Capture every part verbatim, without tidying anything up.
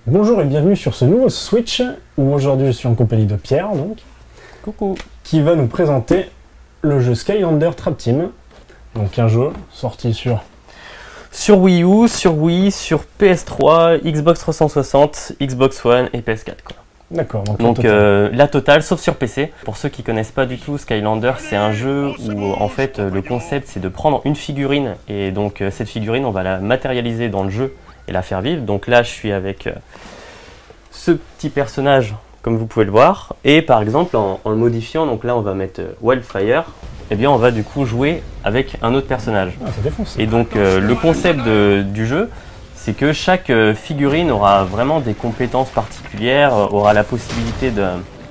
Bonjour et bienvenue sur ce nouveau Switch, où aujourd'hui je suis en compagnie de Pierre, donc, coucou, qui va nous présenter le jeu Skylander Trap Team, donc un jeu sorti sur... Sur Wii U, sur Wii, sur P S trois, Xbox trois cent soixante, Xbox One et P S quatre. D'accord, donc, donc la, totale. Euh, la totale, sauf sur P C. Pour ceux qui connaissent pas du tout, Skylander, c'est un jeu où en fait le concept c'est de prendre une figurine et donc euh, cette figurine on va la matérialiser dans le jeu et la faire vivre. Donc là je suis avec euh, ce petit personnage comme vous pouvez le voir et par exemple en, en le modifiant, donc là on va mettre euh, Wildfire, et eh bien on va du coup jouer avec un autre personnage. Ah, ça défonce. Et donc euh, le concept de, du jeu, c'est que chaque euh, figurine aura vraiment des compétences particulières, euh, aura la possibilité de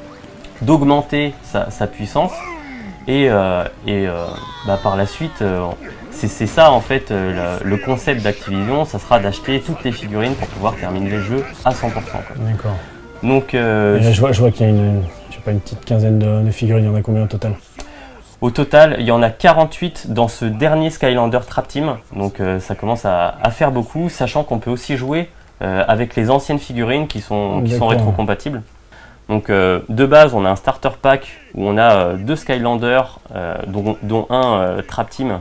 d'augmenter sa, sa puissance et, euh, et euh, bah, par la suite euh, c'est ça en fait euh, le, le concept d'Activision, ça sera d'acheter toutes les figurines pour pouvoir terminer le jeu à cent pour cent. D'accord. Donc euh, je vois, je vois qu'il y a une, je sais pas, une petite quinzaine de, de figurines, il y en a combien au total? Au total, il y en a quarante-huit dans ce dernier Skylander Trap Team, donc euh, ça commence à, à faire beaucoup, sachant qu'on peut aussi jouer euh, avec les anciennes figurines qui sont, qui sont rétrocompatibles. Donc euh, de base, on a un starter pack où on a euh, deux Skylanders, euh, dont, dont un euh, Trap Team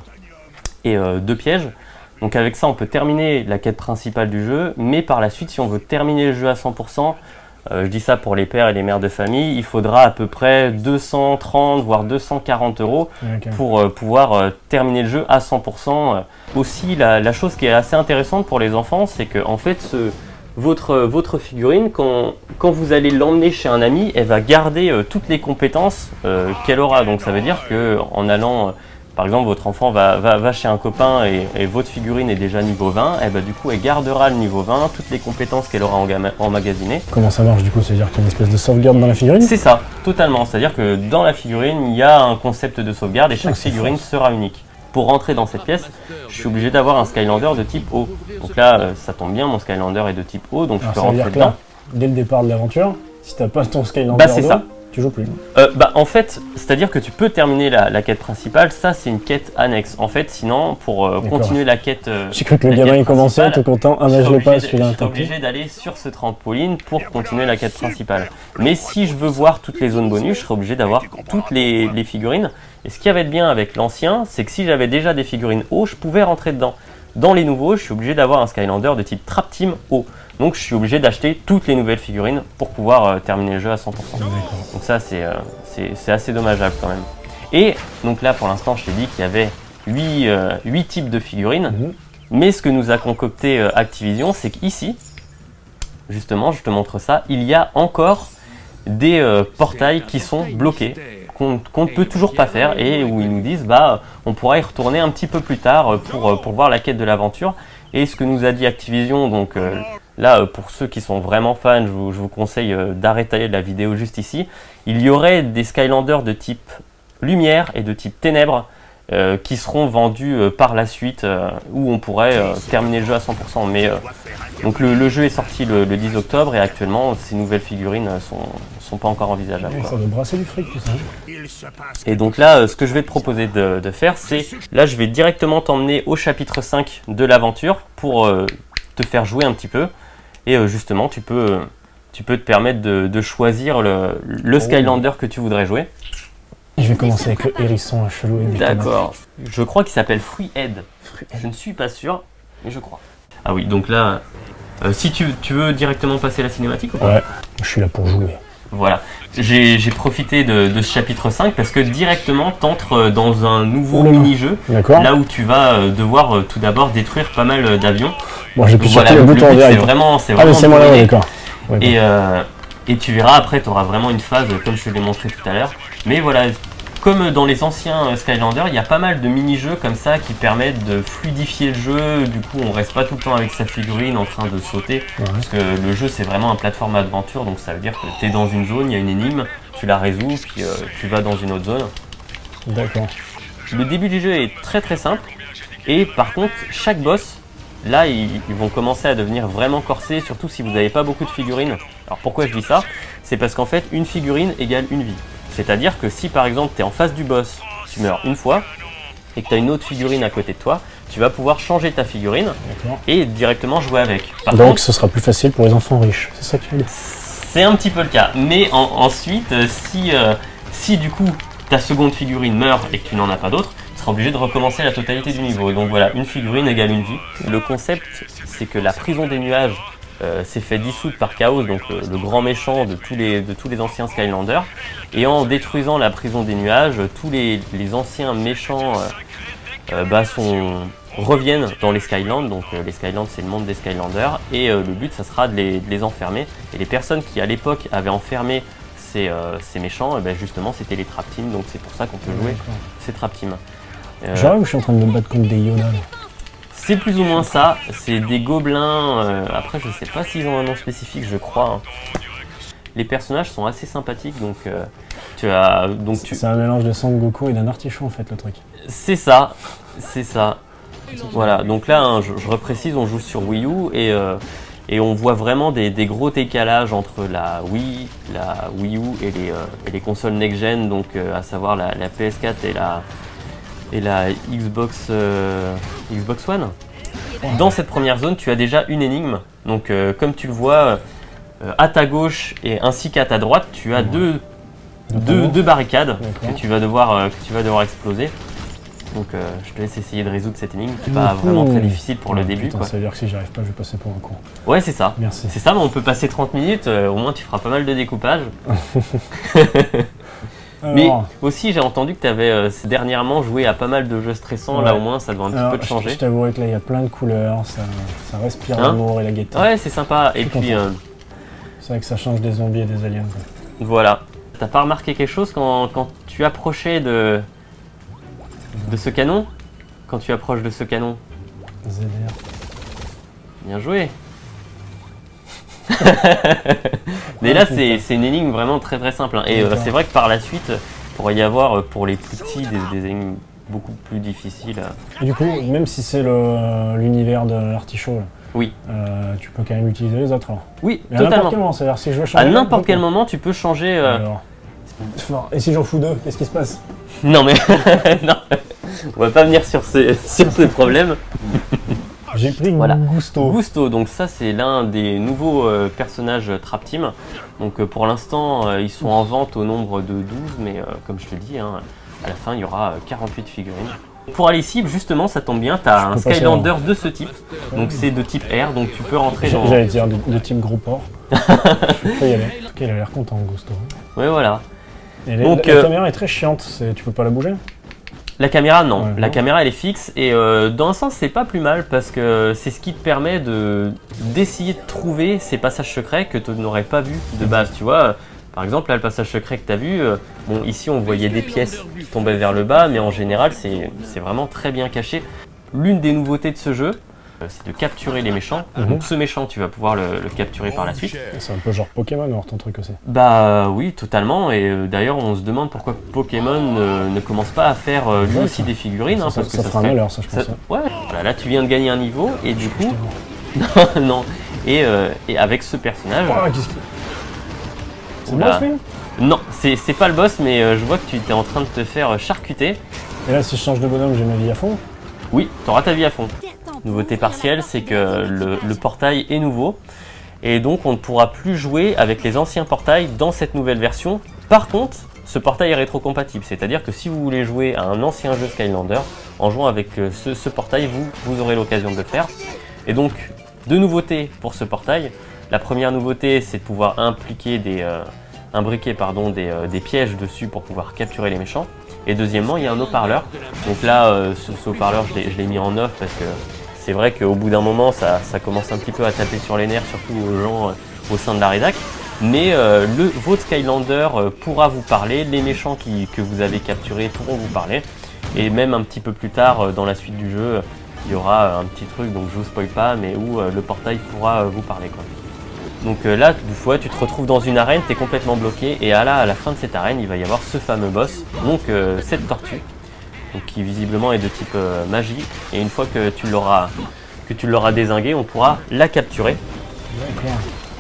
et euh, deux pièges. Donc avec ça, on peut terminer la quête principale du jeu, mais par la suite, si on veut terminer le jeu à cent pour cent, Euh, je dis ça pour les pères et les mères de famille, il faudra à peu près deux cent trente voire deux cent quarante euros okay. pour euh, pouvoir euh, terminer le jeu à cent pour cent. Euh, aussi, la, la chose qui est assez intéressante pour les enfants, c'est que en fait, ce, votre, votre figurine, quand, quand vous allez l'emmener chez un ami, elle va garder euh, toutes les compétences euh, qu'elle aura. Donc ça veut dire qu'en allant... Euh, Par exemple, votre enfant va, va, va chez un copain et, et votre figurine est déjà niveau vingt, et bah, du coup elle gardera le niveau vingt, toutes les compétences qu'elle aura emmagasinées. Comment ça marche du coup? C'est-à-dire qu'il y a une espèce de sauvegarde dans la figurine? C'est ça, totalement. C'est-à-dire que dans la figurine, il y a un concept de sauvegarde et chaque ah, figurine fort. sera unique. Pour rentrer dans cette pièce, je suis obligé d'avoir un Skylander de type O. Donc là, ça tombe bien, mon Skylander est de type O, donc Alors, je peux rentrer dedans. Là, dès le départ de l'aventure, si tu n'as pas ton Skylander, bah, c'est ça. Tu joues plus. Euh, bah, en fait, c'est-à-dire que tu peux terminer la, la quête principale, ça c'est une quête annexe. En fait, sinon, pour euh, continuer la quête. Euh, J'ai cru que le gamin il commençait, tout content, ah ben je l'ai pas celui-là. Je suis obligé d'aller sur ce trampoline pour continuer la quête principale. Mais si je veux voir toutes les zones bonus, je serai obligé d'avoir toutes les, les figurines. Et ce qui avait de bien avec l'ancien, c'est que si j'avais déjà des figurines O, je pouvais rentrer dedans. Dans les nouveaux, je suis obligé d'avoir un Skylander de type Trap Team O. Donc je suis obligé d'acheter toutes les nouvelles figurines pour pouvoir euh, terminer le jeu à cent pour cent. Donc ça c'est euh, assez dommageable quand même. Et donc là pour l'instant je t'ai dit qu'il y avait huit, euh, huit types de figurines. Mm-hmm. Mais ce que nous a concocté euh, Activision, c'est qu'ici, justement je te montre ça, il y a encore des euh, portails qui sont bloqués, qu'on qu'on ne peut toujours pas faire et où ils nous disent bah on pourra y retourner un petit peu plus tard pour, pour voir la quête de l'aventure. Et ce que nous a dit Activision, donc euh, là pour ceux qui sont vraiment fans, je vous, je vous conseille euh, d'arrêter la vidéo juste ici. Il y aurait des Skylanders de type lumière et de type ténèbres euh, qui seront vendus euh, par la suite euh, où on pourrait euh, terminer le jeu à cent pour cent. Mais euh, donc le, le jeu est sorti le, le dix octobre et actuellement ces nouvelles figurines sont, sont pas encore envisageables. Ça doit brasser du fric tout ça. Et donc là, euh, ce que je vais te proposer de, de faire, c'est là je vais directement t'emmener au chapitre cinq de l'aventure pour euh, te faire jouer un petit peu. Et euh, justement, tu peux, euh, tu peux te permettre de, de choisir le, le Skylander que tu voudrais jouer. Je vais commencer avec le hérisson chelou. D'accord. Je crois qu'il s'appelle Fruithead. Je ne suis pas sûr, mais je crois. Ah oui, donc là, euh, si tu, tu veux directement passer la cinématique ou pas? Ouais, je suis là pour jouer. Voilà. J'ai profité de, de ce chapitre cinq parce que directement t'entres dans un nouveau oh mini-jeu, là où tu vas devoir tout d'abord détruire pas mal d'avions. Bon, j'ai pu voilà, le bouton en direct. C'est vraiment, c'est ah, vraiment. mais c'est moi là, d'accord. Ouais, et, euh, et tu verras après, tu auras vraiment une phase comme je te l'ai montré tout à l'heure. Mais voilà, comme dans les anciens Skylanders, il y a pas mal de mini-jeux comme ça qui permettent de fluidifier le jeu. Du coup, on reste pas tout le temps avec sa figurine en train de sauter. Ouais. Parce que le jeu, c'est vraiment un plateforme aventure. Donc ça veut dire que tu es dans une zone, il y a une énigme, tu la résous, puis euh, tu vas dans une autre zone. D'accord. Le début du jeu est très très simple. Et par contre, chaque boss, là, ils, ils vont commencer à devenir vraiment corsés, surtout si vous n'avez pas beaucoup de figurines. Alors pourquoi je dis ça? C'est parce qu'en fait, une figurine égale une vie. C'est-à-dire que si par exemple tu es en face du boss, tu meurs une fois, et que tu as une autre figurine à côté de toi, tu vas pouvoir changer ta figurine et directement jouer avec. Par Donc contre, ce sera plus facile pour les enfants riches, c'est ça que tu veux dire? c'est un petit peu le cas. Mais en, ensuite, euh, si, euh, si du coup ta seconde figurine meurt et que tu n'en as pas d'autre, tu seras obligé de recommencer la totalité du niveau. Et donc voilà, une figurine égale une vie. Le concept, c'est que la prison des nuages euh, s'est fait dissoudre par Chaos, donc le, le grand méchant de tous, les, de tous les anciens Skylanders. Et en détruisant la prison des nuages, tous les, les anciens méchants euh, euh, bah, sont... reviennent dans les Skylands, donc euh, les Skylands c'est le monde des Skylanders, et euh, le but ça sera de les, de les enfermer. Et les personnes qui à l'époque avaient enfermé ces, euh, ces méchants, eh ben, justement c'était les Trap Teams, donc c'est pour ça qu'on peut jouer ces Trap Teams. Euh, Genre où je suis en train de me battre contre des Yoda. c'est plus ou moins ça, c'est des gobelins, euh, après je sais pas s'ils ont un nom spécifique, je crois. Hein. Les personnages sont assez sympathiques, donc euh, tu as... donc tu... C'est un mélange de Son Goku et d'un artichaut en fait le truc. C'est ça, c'est ça. Voilà, donc là, hein, je, je reprécise, on joue sur Wii U et, euh, et on voit vraiment des, des gros décalages entre la Wii, la Wii U et les, euh, et les consoles next-gen, donc euh, à savoir la, la P S quatre et la, et la Xbox, euh, Xbox One. Dans cette première zone, tu as déjà une énigme, donc euh, comme tu le vois, euh, à ta gauche et ainsi qu'à ta droite, tu as ouais. deux, deux, deux barricades que tu vas devoir, euh, que tu vas devoir exploser. Donc euh, je te laisse essayer de résoudre cette énigme, qui n'est pas vraiment très difficile pour oh, le début. Putain, quoi. Ça veut dire que si j'arrive pas, je vais passer pour un con. Ouais, c'est ça. Merci. C'est ça, mais on peut passer trente minutes, euh, au moins tu feras pas mal de découpage. Alors... Mais aussi, j'ai entendu que tu avais euh, dernièrement joué à pas mal de jeux stressants, ouais. Là au moins ça doit un Alors, petit peu te changer. Je t'avouerai que là il y a plein de couleurs, ça, ça respire hein l'amour et la gaieté. Ouais, c'est sympa. Et puis. Euh... C'est vrai que ça change des zombies et des aliens. Quoi. Voilà. T'as pas remarqué quelque chose quand, quand tu approchais de, de ce canon? Quand tu approches de ce canon. Z R. Bien joué. Mais là, c'est une énigme vraiment très très simple. Hein. Et euh, c'est vrai que par la suite, il pourrait y avoir pour les plus petits des, des énigmes beaucoup plus difficiles. Et du coup, même si c'est l'univers de l'artichaut, oui. Euh, tu peux quand même utiliser les autres alors. Oui, mais totalement. À n'importe quel moment, c'est-à-dire si je veux changer. À n'importe quel moment, tu peux changer. Euh... Alors. Et si j'en fous deux, qu'est-ce qui se passe? Non mais non, on va pas venir sur ces sur ces problèmes. J'ai pris voilà. Gusto. Gusto, donc ça c'est l'un des nouveaux euh, personnages Trap Team. Donc euh, pour l'instant euh, ils sont en vente au nombre de douze, mais euh, comme je te dis, hein, à la fin il y aura quarante-huit figurines. Pour aller cible, justement, ça tombe bien, tu as un Skylander de ce type, donc c'est de type R, donc tu peux rentrer dans... J'allais dire de, de type gros port. Je peux y aller. En tout cas, il a l'air content, Gusto. Oui, voilà. Et les, donc, la, la euh, caméra est très chiante, tu peux pas la bouger? La caméra, non. Ouais, la non. caméra, elle est fixe, et euh, dans un sens, c'est pas plus mal, parce que c'est ce qui te permet d'essayer de, de trouver ces passages secrets que tu n'aurais pas vus de base, tu vois. Par exemple, là, le passage secret que tu as vu, euh, bon, ici, on voyait des pièces qui tombaient vers le bas, mais en général, c'est vraiment très bien caché. L'une des nouveautés de ce jeu, euh, c'est de capturer les méchants. Mm-hmm. Donc, ce méchant, tu vas pouvoir le, le capturer par la suite. C'est un peu genre Pokémon, alors ton truc aussi. Bah oui, totalement. Et euh, d'ailleurs, on se demande pourquoi Pokémon euh, ne commence pas à faire euh, lui ouais, aussi ça, des figurines. Ça, hein, ça, parce ça, que ça fera serait... un malheur, ça, je pense. Ça... Ouais, voilà, là, tu viens de gagner un niveau, et du coup. non, non. Et, euh, et avec ce personnage. Oh, c'est le boss, lui? Non, c'est pas le boss, mais euh, je vois que tu es en train de te faire charcuter. Et là, si je change de bonhomme, j'ai ma vie à fond? Oui, tu auras ta vie à fond. Nouveauté partielle, c'est que le, le portail est nouveau. Et donc, on ne pourra plus jouer avec les anciens portails dans cette nouvelle version. Par contre, ce portail est rétrocompatible. C'est-à-dire que si vous voulez jouer à un ancien jeu Skylander, en jouant avec ce, ce portail, vous, vous aurez l'occasion de le faire. Et donc, deux nouveautés pour ce portail. La première nouveauté, c'est de pouvoir impliquer des, euh, imbriquer pardon, des, euh, des pièges dessus pour pouvoir capturer les méchants. Et deuxièmement, il y a un haut-parleur. Donc là, euh, ce, ce haut-parleur, je l'ai mis en off parce que c'est vrai qu'au bout d'un moment, ça, ça commence un petit peu à taper sur les nerfs, surtout aux gens euh, au sein de la rédac. Mais euh, le, votre Skylander euh, pourra vous parler, les méchants qui, que vous avez capturés pourront vous parler. Et même un petit peu plus tard, euh, dans la suite du jeu, il y aura un petit truc, donc je vous spoil pas, mais où euh, le portail pourra euh, vous parler, quoi. Donc euh, là, du fois, tu te retrouves dans une arène, tu es complètement bloqué, et à la, à la fin de cette arène, il va y avoir ce fameux boss, donc euh, cette tortue, donc, qui visiblement est de type euh, magie, et une fois que tu l'auras que tu l'auras dézingué, on pourra la capturer.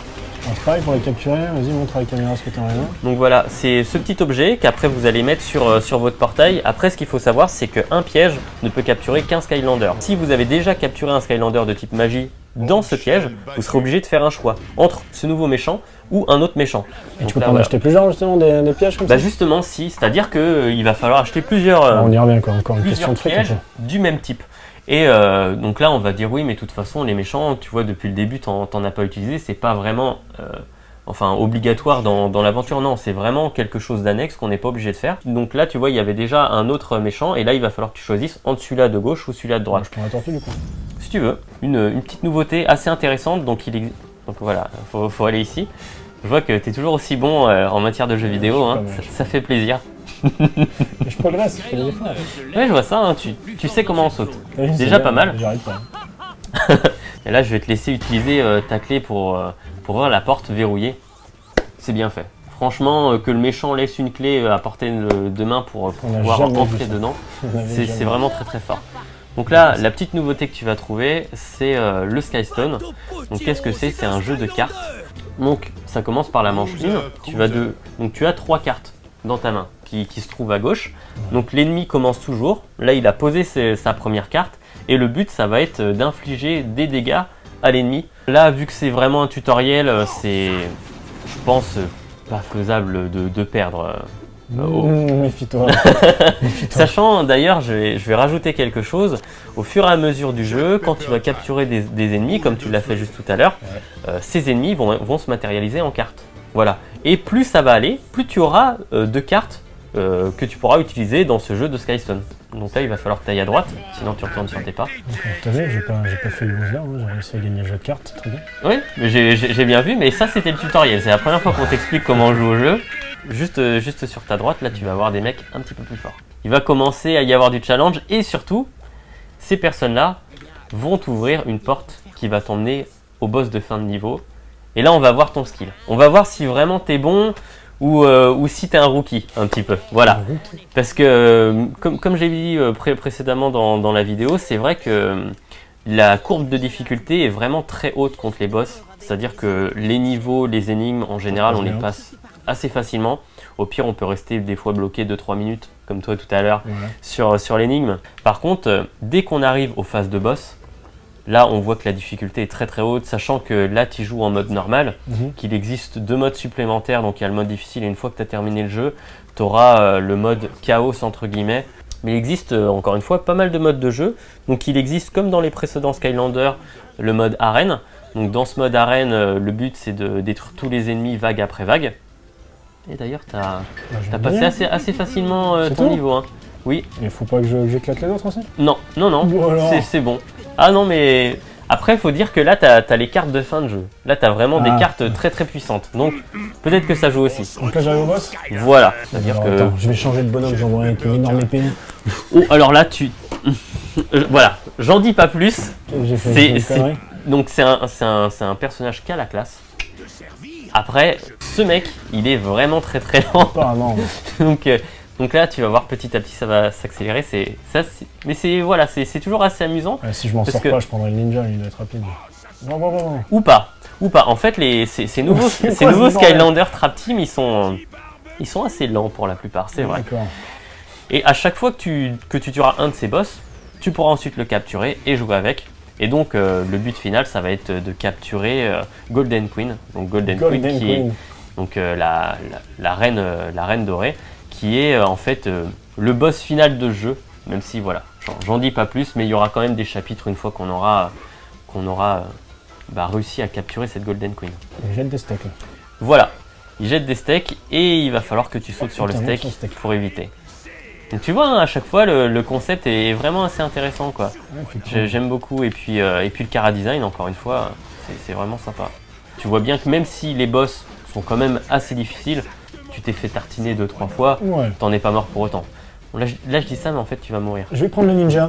Alors, pareil pour les capturer, vas-y montre à la caméra ce que tu as en main. Donc voilà, c'est ce petit objet qu'après vous allez mettre sur, euh, sur votre portail. Après ce qu'il faut savoir c'est qu'un piège ne peut capturer qu'un Skylander. Si vous avez déjà capturé un Skylander de type magie dans ce piège, vous serez obligé de faire un choix entre ce nouveau méchant ou un autre méchant. Et Donc tu peux là, pas en voilà. acheter plusieurs justement des, des pièges comme Bah ça? justement si, c'est-à-dire qu'il euh, va falloir acheter plusieurs, euh, On y revient quoi, encore une plusieurs question de fric. pièges du même type. Et euh, donc là on va dire oui mais de toute façon les méchants, tu vois depuis le début t'en t'en as pas utilisé, c'est pas vraiment euh, enfin obligatoire dans, dans l'aventure, non, c'est vraiment quelque chose d'annexe qu'on n'est pas obligé de faire. Donc là tu vois il y avait déjà un autre méchant et là il va falloir que tu choisisses entre celui-là de gauche ou celui-là de droite. Je prends la tortue du coup. Si tu veux, une, une petite nouveauté assez intéressante, donc il est... donc voilà, faut, faut aller ici. Je vois que tu es toujours aussi bon euh, en matière de jeux vidéo, hein. ça, ça fait plaisir. Mais je progresse, je fais des efforts. Ouais je vois ça, hein. tu, tu sais comment on saute. Oui, Déjà bien, pas mal. J'arrive pas. Et là je vais te laisser utiliser euh, ta clé pour, euh, pour ouvrir la porte verrouillée. C'est bien fait. Franchement, euh, que le méchant laisse une clé euh, à portée de, de main pour, pour On a pouvoir jamais vu entrer ça. dedans, On avait c'est jamais c'est vraiment très très fort. Donc là, la petite nouveauté que tu vas trouver, c'est euh, le Skystone. Donc qu'est-ce que c'est? C'est un jeu de cartes. Donc ça commence par la manche une. Tu vas de... Donc tu as trois cartes dans ta main qui, qui se trouvent à gauche. Donc l'ennemi commence toujours. Là, il a posé ses- sa première carte. Et le but, ça va être d'infliger des dégâts à l'ennemi. Là, vu que c'est vraiment un tutoriel, euh, c'est, je pense, euh, pas faisable de, de perdre. euh, Oh. Mmh, Méfie-toi. Méfie-toi. Sachant d'ailleurs, je vais, je vais rajouter quelque chose, au fur et à mesure du jeu, quand tu vas capturer des, des ennemis, comme tu l'as fait juste tout à l'heure, euh, ces ennemis vont, vont se matérialiser en cartes. Voilà. Et plus ça va aller, plus tu auras euh, de cartes euh, que tu pourras utiliser dans ce jeu de Skystone. Donc là, il va falloir que tu ailles à droite, sinon tu retournes sur tes pas. Donc, t'as vu, j'ai pas, j'ai pas fait le onze là, hein, j'ai réussi à gagner le jeu de cartes, c'est très bien. Oui, mais j'ai j'ai- j'ai bien vu, mais ça c'était le tutoriel. C'est la première fois qu'on t'explique comment on joue au jeu. Juste, euh, juste sur ta droite, là tu vas avoir des mecs un petit peu plus forts. Il va commencer à y avoir du challenge et surtout, ces personnes-là vont t'ouvrir une porte qui va t'emmener au boss de fin de niveau. Et là on va voir ton skill. On va voir si vraiment t'es bon ou, euh, ou si t'es un rookie un petit peu. Voilà. Parce que, euh, comme, comme j'ai dit euh, pré précédemment dans, dans la vidéo, c'est vrai que euh, la courbe de difficulté est vraiment très haute contre les boss. C'est-à-dire que les niveaux, les énigmes, en général, on les passe assez facilement. Au pire, on peut rester des fois bloqué deux trois minutes, comme toi tout à l'heure, Ouais. sur, sur l'énigme. Par contre, euh, dès qu'on arrive aux phases de boss, là, on voit que la difficulté est très très haute, sachant que là, tu joues en mode normal, Mhm. qu'il existe deux modes supplémentaires. Donc, il y a le mode difficile et une fois que tu as terminé le jeu, tu auras euh, le mode chaos, entre guillemets. Mais il existe, euh, encore une fois, pas mal de modes de jeu. Donc, il existe, comme dans les précédents Skylander, le mode arène. Donc, dans ce mode arène, euh, le but, c'est de détruire tous les ennemis vague après vague. Et d'ailleurs, tu as, Bah, je t'as vais passé bien. assez, assez facilement euh, C'est ton tout niveau. Hein. Oui, Il faut pas que je- j'éclate les autres aussi? non, non, non, Ou alors c'est- c'est bon. Ah non, mais après, il faut dire que là, tu as les cartes de fin de jeu. Là, tu as vraiment Ah. des cartes très très puissantes. Donc, peut-être que ça joue aussi. Donc là j'arrive au boss? Voilà, c'est-à-dire Alors, que... attends, je vais changer de bonhomme, j'envoie avec une énorme épée. Oh, alors là, tu... Euh, voilà, j'en dis pas plus. J'ai fait C'est- une c'est- connerie. Donc, c'est un, c'est un, c'est un personnage qui a la classe. Après, ce mec, il est vraiment très très lent. Apparemment. donc, euh, donc là, tu vas voir petit à petit, ça va s'accélérer. C'est ça, c'est- mais c'est voilà, c'est c'est toujours assez amusant. Ouais, si je m'en Parce sors que- pas, je prendrai le ninja, il doit être rapide. Bon, bon, bon, bon. Ou pas, ou pas. En fait, les ces, ces nouveaux, C'est ces quoi nouveaux ce bordel? Skylander Trap Team, ils sont ils sont assez lents pour la plupart, c'est vrai. D'accord. Et à chaque fois que tu que tu tueras un de ces boss, tu pourras ensuite le capturer et jouer avec. Et donc euh, le but final, ça va être de capturer euh, Golden Queen, donc Golden, Golden Queen qui est Queen. donc euh, la, la, la reine euh, la reine dorée, qui est euh, en fait euh, le boss final de ce jeu. Même si voilà, j'en- j'en dis pas plus, mais il y aura quand même des chapitres une fois qu'on aura qu'on aura euh, bah, réussi à capturer cette Golden Queen. Il jette des steaks là. Voilà, il jette des steaks et il va falloir que tu sautes sur le Putain, steak sur le steak. pour éviter. Donc tu vois, hein, à chaque fois, le, le concept est vraiment assez intéressant, quoi. Ouais, effectivement. J'ai- J'aime beaucoup. Et puis, euh, et puis le Cara Design, encore une fois, c'est- c'est vraiment sympa. Tu vois bien que même si les boss sont quand même assez difficiles, tu t'es fait tartiner deux trois fois, Ouais. t'en es pas mort pour autant. Bon, là, je, là, je dis ça, mais en fait, tu vas mourir. Je vais prendre le ninja.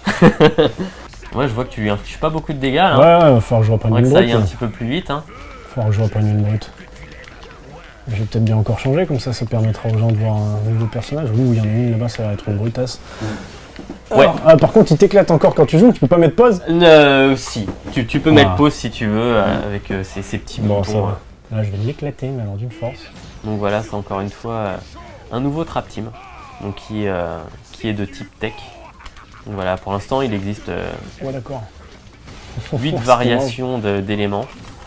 Ouais, je vois que tu lui infliges pas beaucoup de dégâts, là. Ouais, ouais, il va falloir que je reprenne Faudrait que une ça brute. aille un Il petit peu plus vite. Hein. va falloir que je reprenne une brute. Je vais peut-être bien encore changer, comme ça, ça permettra aux gens de voir un nouveau personnage. Ouh, il y en a une là-bas, ça va être une brutasse. Ouais. Alors, ah, par contre, il t'éclate encore quand tu joues, tu peux pas mettre pause? Euh, si, tu, tu peux Ah. mettre pause si tu veux, euh, avec euh, ces, ces petits Bon, boutons. ça va. euh. Là, je vais l'éclater, mais alors d'une force. Donc voilà, c'est encore une fois euh, un nouveau Trap Team, donc qui, euh, qui est de type tech. Donc voilà, pour l'instant, il existe euh, Ouais, d'accord. huit variations d'éléments.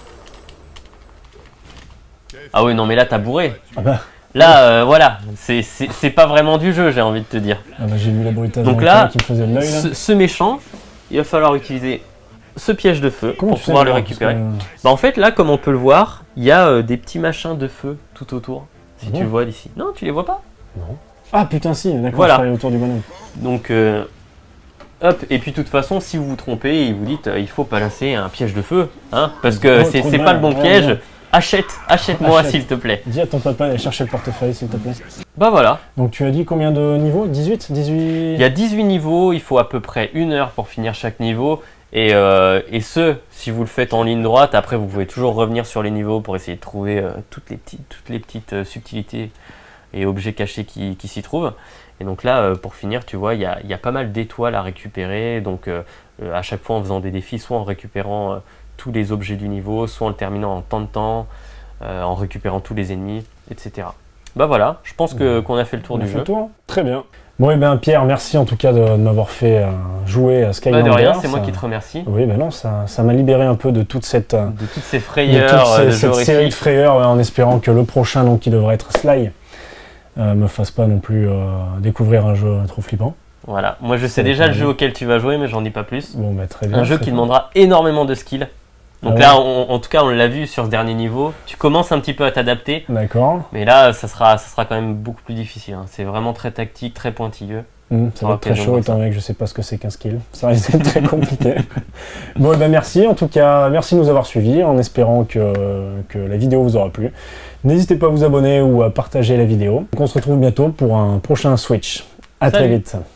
Ah oui, non, mais là, t'as bourré. Ah bah, Là, euh, voilà, c'est pas vraiment du jeu, j'ai envie de te dire. ah bah j'ai vu la bruitage Donc dans là, le qui me faisait l'œil. ce, ce méchant, il va falloir utiliser ce piège de feu Comment pour tu pouvoir sais, le alors, récupérer. parce que- Bah, en fait, là, comme on peut le voir, il y a euh, des petits machins de feu tout autour. Si Ah tu bon vois d'ici. Non, tu les vois pas. Non. Ah putain, si, d'accord, Voilà. je suis allé autour du bonhomme. Donc, euh, hop, et puis de toute façon, si vous vous trompez et vous dites euh, il faut balancer un piège de feu, hein, parce que Oh, c'est trop c'est de pas mal, le bon ouais, piège, ouais. achète, achète-moi Achète. s'il te plaît. Dis à ton papa d'aller chercher le portefeuille, s'il te plaît. Bah voilà, Donc tu as dit combien de niveaux? dix-huit? dix-huit? il y a dix-huit niveaux, il faut à peu près une heure pour finir chaque niveau. Et, euh, et ce, si vous le faites en ligne droite, après vous pouvez toujours revenir sur les niveaux pour essayer de trouver euh, toutes les petites, toutes les petites euh, subtilités et objets cachés qui, qui s'y trouvent. Et donc là, euh, pour finir, tu vois, il y a, il y a pas mal d'étoiles à récupérer. Donc euh, euh, à chaque fois en faisant des défis, soit en récupérant euh, tous les objets du niveau, soit en le terminant en temps de temps, euh, en récupérant tous les ennemis, et cetera. Bah voilà, je pense que qu'on a fait le tour On a du fait jeu. le tour. Très bien. Bon, et bien Pierre, merci en tout cas de, de m'avoir fait euh, jouer à Bah Skylander. de rien, c'est moi Ça- qui te remercie. Oui, ben non, ça ça m'a libéré un peu de toute cette, euh, De toutes ces de frayeurs, toute euh, ces- de cette jeux série de horrifiques. frayeurs, ouais, en espérant que le prochain, donc qui devrait être Sly, euh, me fasse pas non plus euh, découvrir un jeu trop flippant. Voilà, moi je Ça sais va déjà être le jeu bien. auquel tu vas jouer, mais j'en dis pas plus. Bon, bah très bien. Un jeu très qui bien. demandera énormément de skills. Donc Ah là, on- en tout cas, on l'a vu sur ce dernier niveau. Tu commences un petit peu à t'adapter, D'accord. mais là, ça sera, ça sera quand même beaucoup plus difficile. hein. C'est vraiment très tactique, très pointilleux. Hum, ça On va aura être très l'occasion de chaud voir étant ça. donné que je sais pas ce que c'est qu'un skill. Ça risque d'être très compliqué. Bon, et ben merci en tout cas, merci de nous avoir suivis en espérant que, que la vidéo vous aura plu. N'hésitez pas à vous abonner ou à partager la vidéo. Donc on se retrouve bientôt pour un prochain Switch. À très Salut. vite.